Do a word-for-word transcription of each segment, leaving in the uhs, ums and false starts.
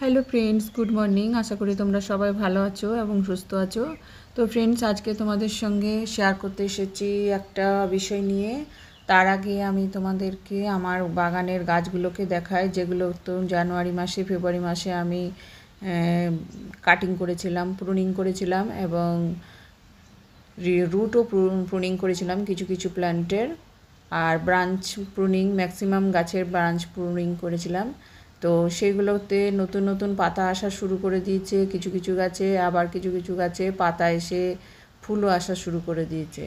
Hello friends, good morning. आशा करी তোমরা সবাই ভালো আছো এবং সুস্থ আছো। তো ফ্রেন্ডস, আজকে তোমাদের সঙ্গে শেয়ার করতে এসেছি একটা বিষয় নিয়ে। তার আগে আমি তোমাদেরকে আমার বাগানের গাছগুলোকে দেখাই, যেগুলো তো জানুয়ারি মাসে ফেব্রুয়ারি মাসে আমি কাটিং করেছিলাম, প্রুনিং করেছিলাম এবং রুটও প্রুনিং করেছিলাম কিছু কিছু প্ল্যান্টের, আর ব্রাঞ্চ প্রুনিং, ম্যাক্সিমাম গাছের ব্রাঞ্চ প্রুনিং করেছিলাম। তো সেগুলোতে নতুন নতুন পাতা আসা শুরু করে দিয়েছে কিছু কিছু গাছে, আবার কিছু কিছু গাছে পাতা এসে ফুলও আসা শুরু করে দিয়েছে।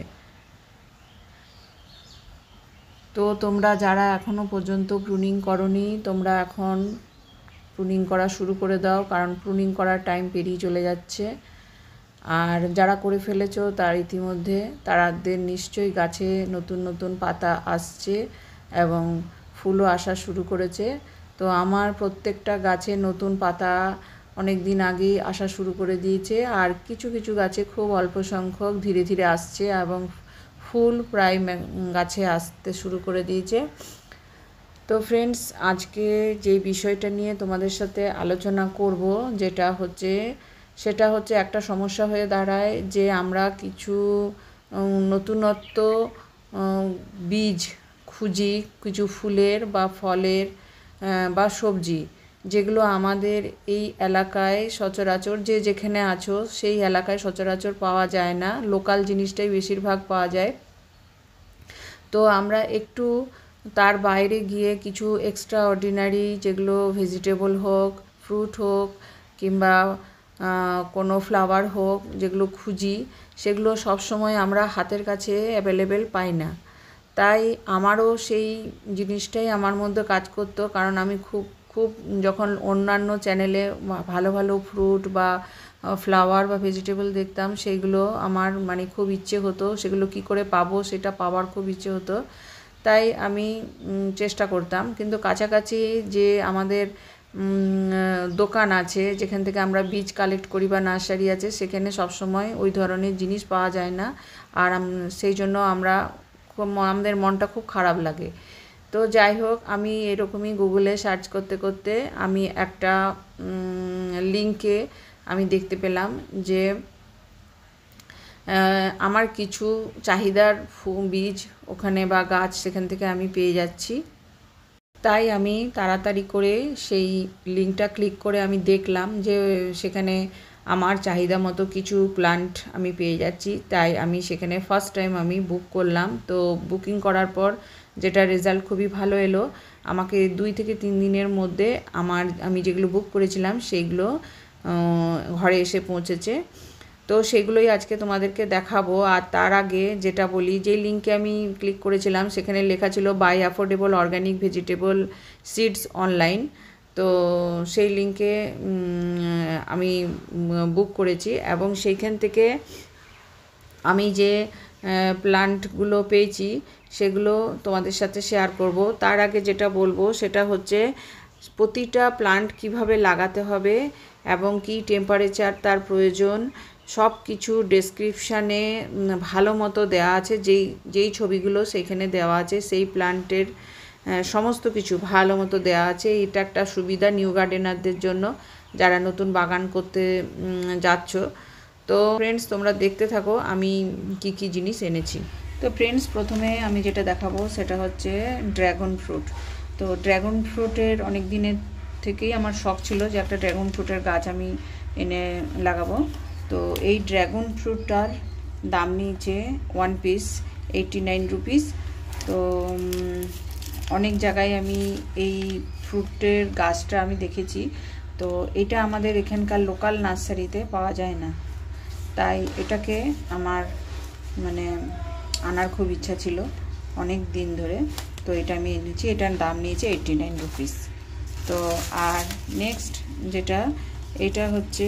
তো তোমরা যারা এখনও পর্যন্ত প্রুনিং করোনি, তোমরা এখন প্রুনিং করা শুরু করে দাও, কারণ প্রুনিং করার টাইম পেরিয়ে চলে যাচ্ছে। আর যারা করে ফেলেছো তার ইতিমধ্যে তাদের নিশ্চয়ই গাছে নতুন নতুন পাতা আসছে এবং ফুলও আসা শুরু করেছে। তো আমার প্রত্যেকটা গাছে নতুন পাতা অনেক দিন আগেই আসা শুরু করে দিয়েছে, আর কিছু কিছু গাছে খুব অল্প সংখ্যক ধীরে ধীরে আসছে এবং ফুল প্রায় গাছে আসতে শুরু করে দিয়েছে। তো ফ্রেন্ডস, আজকে যে বিষয়টা নিয়ে তোমাদের সাথে আলোচনা করব, যেটা হচ্ছে সেটা হচ্ছে একটা সমস্যা হয়ে দাঁড়ায় যে আমরা কিছু নতুনত্ব বীজ খুঁজি, কিছু ফুলের বা ফলের বা সবজি, যেগুলো আমাদের এই এলাকায় সচরাচর, যে যেখানে আছো সেই এলাকায় সচরাচর পাওয়া যায় না, লোকাল জিনিসটাই বেশিরভাগ পাওয়া যায়। তো আমরা একটু তার বাইরে গিয়ে কিছু এক্সট্রা অর্ডিনারি, যেগুলো ভেজিটেবল হোক, ফ্রুট হোক কিংবা কোনো ফ্লাওয়ার হোক, যেগুলো খুঁজি, সেগুলো সবসময় আমরা হাতের কাছে অ্যাভেলেবেল পাই না। তাই আমারও সেই জিনিসটাই আমার মধ্যে কাজ করতো, কারণ আমি খুব খুব যখন অন্যান্য চ্যানেলে ভালো ভালো ফ্রুট বা ফ্লাওয়ার বা ভেজিটেবল দেখতাম, সেইগুলো আমার মানে খুব ইচ্ছে হতো, সেগুলো কি করে পাবো সেটা পাওয়ার খুব ইচ্ছে হতো। তাই আমি চেষ্টা করতাম, কিন্তু কাছাকাছি যে আমাদের দোকান আছে যেখান থেকে আমরা বীজ কালেক্ট করি বা নার্সারি আছে, সেখানে সবসময় ওই ধরনের জিনিস পাওয়া যায় না, আর সেই জন্য আমরা আমাদের মনটা খুব খারাপ লাগে। তো যাই হোক, আমি এরকমই গুগলে সার্চ করতে করতে আমি একটা লিঙ্কে আমি দেখতে পেলাম যে আমার কিছু চাহিদার বীজ ওখানে বা গাছ সেখান থেকে আমি পেয়ে যাচ্ছি। তাই আমি তাড়াতাড়ি করে সেই লিঙ্কটা ক্লিক করে আমি দেখলাম যে সেখানে আমার চাহিদা মতো কিছু প্লান্ট আমি পেয়ে যাচ্ছি। তাই আমি সেখানে ফার্স্ট টাইম আমি বুক করলাম। তো বুকিং করার পর যেটা রেজাল্ট খুবই ভালো এলো, আমাকে দুই থেকে তিন দিনের মধ্যে আমার আমি যেগুলো বুক করেছিলাম সেইগুলো ঘরে এসে পৌঁছেছে। তো সেগুলোই আজকে তোমাদেরকে দেখাবো। আর তার আগে যেটা বলি, যে লিঙ্কে আমি ক্লিক করেছিলাম সেখানে লেখা ছিল buy affordable organic vegetable seeds online. তো সেই লিঙ্কে আমি বুক করেছি এবং সেইখান থেকে আমি যে প্লান্টগুলো পেয়েছি সেগুলো তোমাদের সাথে শেয়ার করব। তার আগে যেটা বলবো সেটা হচ্ছে প্রতিটা প্লান্ট কিভাবে লাগাতে হবে এবং কি টেম্পারেচার তার প্রয়োজন, সব কিছু ডেসক্রিপশানে ভালো মতো দেওয়া আছে। যেই যেই ছবিগুলো সেইখানে দেওয়া আছে সেই প্লান্টের সমস্ত কিছু ভালো মতো দেওয়া আছে। এটা একটা সুবিধা নিউ গার্ডেনারদের জন্য, যারা নতুন বাগান করতে যাচ্ছ। তো ফ্রেন্ডস, তোমরা দেখতে থাকো আমি কি কি জিনিস এনেছি। তো ফ্রেন্ডস, প্রথমে আমি যেটা দেখাবো সেটা হচ্ছে ড্র্যাগন ফ্রুট। তো ড্র্যাগন ফ্রুটের অনেক দিনের থেকেই আমার শখ ছিল যে একটা ড্র্যাগন ফ্রুটের গাছ আমি এনে লাগাবো। তো এই ড্র্যাগন ফ্রুটটার দাম নিয়েছে one piece eighty nine rupees. তো অনেক জায়গায় আমি এই ফ্রুটের গাছটা আমি দেখেছি, তো এটা আমাদের এখানকার লোকাল নার্সারিতে পাওয়া যায় না, তাই এটাকে আমার মানে আনার খুব ইচ্ছা ছিল অনেক দিন ধরে। তো এটা আমি এনেছি, এটার দাম নিয়েছে এইটটি নাইন রুপিস। তো আর নেক্সট যেটা, এটা হচ্ছে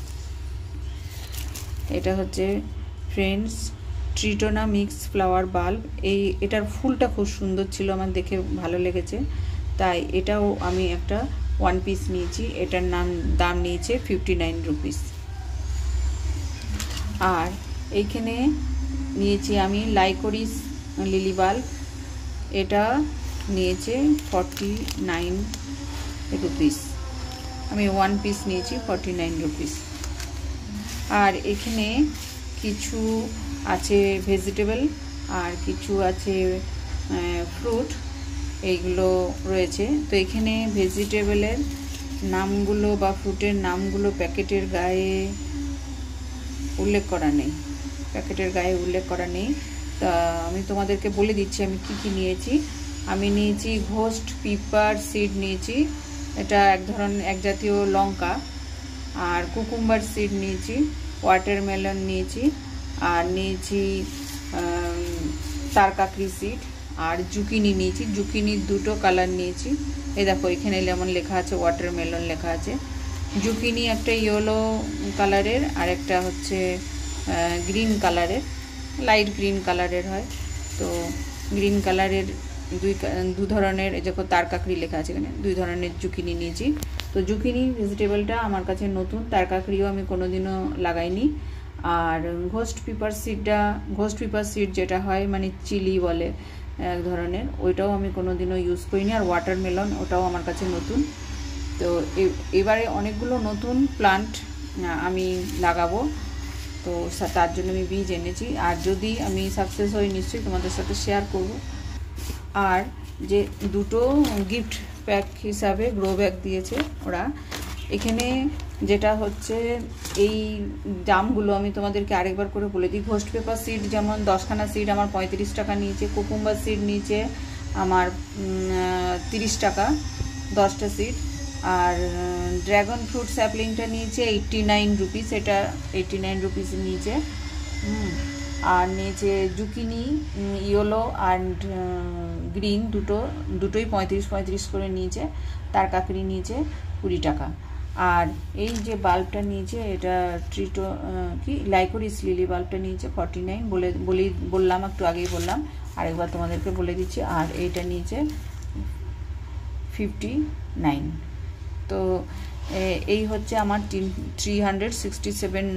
এটা হচ্ছে friends tritonia mix flower bulb. এই এটার ফুলটা খুব সুন্দর ছিল, আমার দেখে ভালো লেগেছে, তাই এটাও আমি একটা ওয়ান পিস নিয়েছি। এটার নাম দাম নিয়েছে ফিফটি নাইন রুপিস। আর এইখানে নিয়েছি আমি লাইকোরিস লিলি বাল্ব, এটা নিয়েছে ফর্টি নাইন রুপিস। আমি ওয়ান পিস নিয়েছি ফর্টি নাইন রুপিস। আর এখানে কিছু আছে ভেজিটেবল আর কিছু আছে ফ্রুট, এইগুলো রয়েছে। তো এখানে ভেজিটেবলের নামগুলো বা ফ্রুটের নামগুলো প্যাকেটের গায়ে উল্লেখ করা নেই, প্যাকেটের গায়ে উল্লেখ করা নেই। তা আমি তোমাদেরকে বলে দিচ্ছি আমি কি কি নিয়েছি। আমি নিয়েছি ঘোস্ট পিপার সিড নিয়েছি, এটা এক ধরনের এক জাতীয় লঙ্কা। আর কুকুম্বার সিড নিয়েছি, ওয়াটারমেলন নিয়েছি, আর নিয়েছি তারকাকড়ি সিড, আর জুকিনি নিয়েছি। জুকিনির দুটো কালার নিয়েছি, এই দেখো এখানে যেমন লেখা আছে ওয়াটারমেলন লেখা আছে। জুকিনি একটা ইয়েলো কালারের আর একটা হচ্ছে গ্রিন কালারের, লাইট গ্রিন কালারের হয়। তো গ্রিন কালারের দুই দু ধরনের, এই দেখো তারকাকড়ি লেখা আছে এখানে, দুই ধরনের জুকিনি নিয়েছি। তো জুকিনি ভেজিটেবলটা আমার কাছে নতুন, তারকাকড়িও আমি কোনোদিনও লাগাইনি। আর ঘোস্ট পিপার সিডটা, ঘোস্ট পিপার সিড যেটা হয় মানে চিলি বলে এক ধরনের, ওইটাও আমি কোনোদিনও ইউজ করিনি। আর ওয়াটারমেলন ওটাও আমার কাছে নতুন। তো এবারে অনেকগুলো নতুন প্লান্ট আমি লাগাবো, তো তার জন্য আমি বীজ এনেছি। আর যদি আমি সাকসেস হই নিশ্চয়ই তোমাদের সাথে শেয়ার করব। আর যে দুটো গিফট প্যাক হিসাবে গ্রো ব্যাগ দিয়েছে ওরা, এখানে যেটা হচ্ছে এই দামগুলো আমি তোমাদেরকে আরেকবার করে বলে দিই। ঘোস্ট পেপার সিড যেমন দশখানা সিড আমার পঁয়ত্রিশ টাকা নিয়েছে, কুকুম্বার সিড নিয়েছে আমার তিরিশ টাকা দশটা সিড, আর ড্রাগন ফ্রুট স্যাপলিংটা নিয়েছে এইট্টি নাইন রুপিস, এটা এইট্টি নাইন রুপিস নিয়েছে। আর নিয়েছে জুকিনি ইয়েলো অ্যান্ড গ্রিন দুটো, দুটোই পঁয়ত্রিশ পঁয়ত্রিশ করে নিয়েছে। তারকাকড়ি নিয়েছে কুড়ি টাকা। আর এই যে বাল্বটা নিয়েছে এটা ট্রিটো কি লাইকোরিস লিলি বাল্বটা নিয়েছে ফর্টি নাইন, বলে বলি বললাম একটু আগেই বললাম, আরেকবার তোমাদেরকে বলে দিচ্ছি। আর এইটা নিয়েছে ফিফটি নাইন। তো এই হচ্ছে আমার তিন থ্রি হান্ড্রেড সিক্সটি সেভেন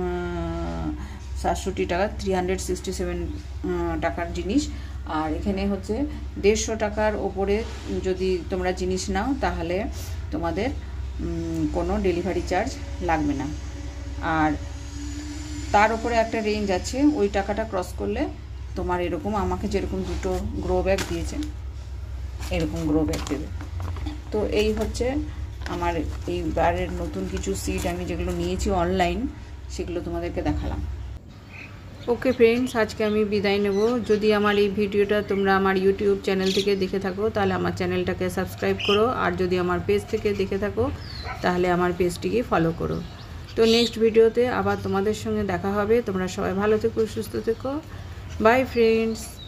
সাতষট্টি টাকা থ্রি হান্ড্রেড সিক্সটি সেভেন টাকার জিনিস। আর এখানে হচ্ছে দেড়শো টাকার ওপরে যদি তোমরা জিনিস নাও তাহলে তোমাদের কোনো ডেলিভারি চার্জ লাগবে না। আর তার উপরে একটা রেঞ্জ আছে, ওই টাকাটা ক্রস করলে তোমার এরকম আমাকে যেরকম দুটো গ্রো ব্যাগ দিয়েছে এরকম গ্রো ব্যাগ দেবে। তো এই হচ্ছে আমার এইবারের নতুন কিছু সিড আমি যেগুলো নিয়েছি অনলাইন, সেগুলো তোমাদেরকে দেখালাম। ওকে ফ্রেন্ডস, আজকে আমি বিদায় নেব। যদি আমার এই ভিডিওটা তোমরা আমার ইউটিউব চ্যানেল থেকে দেখে থাকো তাহলে আমার চ্যানেলটাকে সাবস্ক্রাইব করো, আর যদি আমার পেজ থেকে দেখে থাকো তাহলে আমার পেজটিকে ফলো করো। তো নেক্সট ভিডিওতে আবার তোমাদের সঙ্গে দেখা হবে। তোমরা সবাই ভালো থেকো, সুস্থ থেকো। Bye friends.